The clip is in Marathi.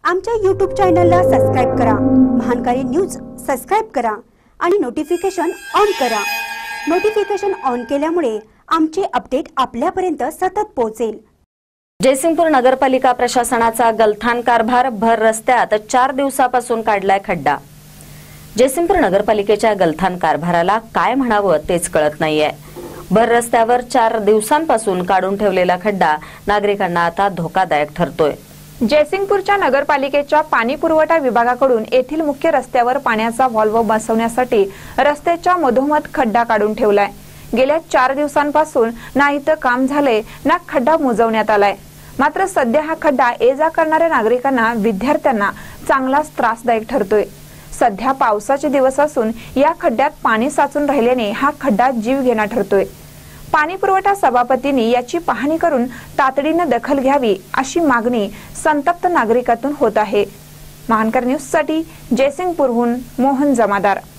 आमच्या YouTube चॅनलला सबस्क्राइब करा, महानकारी न्यूज सबस्क्राइब करा आणि नोटिफिकेशन ऑन करा। नोटिफिकेशन ऑन केल्यामुळे आमचे अपडेट आपल्यापर्यंत सतत पोहोचेल। जयसिंगपूर नगरपालिका प्रशासनाचा गलथान कारभार भर रस्त्यात 4 दिवसापासून काढलाय खड्डा। जयसिंगपूर नगरपालिकेच्या गलथान कारभाराला काय म्हणावं तेच कळत नाहीये। भर रस्त्यावर 4 दिवसांपासून काढून ठेवलेला खड्डा नागरिकांना आता धोकादायक ठरतोय। जयसिंगपूरच्या नगरपालिकेच्या पाणी पुरवठा विभागाकडून येथील मुख्य रस्त्यावर पाण्याचा व्हॉल्व्ह बसवण्यासाठी रस्त्याच्या मधोमध खड्डा काढून ठेवलाय। गेल्या 4 दिवसांपासून ना इथं काम झाले ना खड्डा मुजवण्यात आलाय। मात्र सध्या हा खड्डा ये-जा करणाऱ्या नागरिकांना, विद्यार्थ्यांना चांगलाच त्रासदायक ठरतोय। सध्या पावसाचे दिवस असून या खड्ड्यात पाणी साचून राहिल्याने हा खड्डा जीवघेणा ठरतोय। पाणी पुरवठा सभापतींनी याची पाहणी करून तातडीने दखल घ्यावी अशी मागणी संतप्त नागरिकातून होत आहे। महानकर न्यूज साठी जयसिंगपूरहून मोहन जमादार।